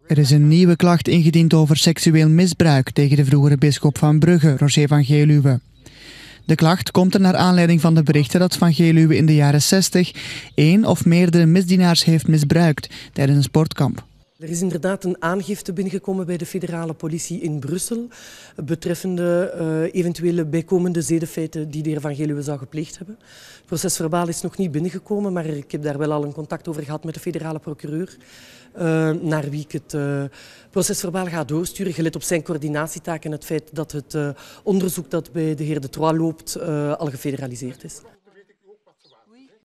Er is een nieuwe klacht ingediend over seksueel misbruik tegen de vroegere bisschop van Brugge, Roger van Geluwe. De klacht komt er naar aanleiding van de berichten dat Van Geluwe in de jaren 60 één of meerdere misdienaars heeft misbruikt tijdens een sportkamp. Er is inderdaad een aangifte binnengekomen bij de federale politie in Brussel betreffende eventuele bijkomende zedenfeiten die de heer Van Geluwe zou gepleegd hebben. Het procesverbaal is nog niet binnengekomen, maar ik heb daar wel al een contact over gehad met de federale procureur, naar wie ik het procesverbaal ga doorsturen, gelet op zijn coördinatietaak en het feit dat het onderzoek dat bij de heer De Troyes loopt al gefederaliseerd is.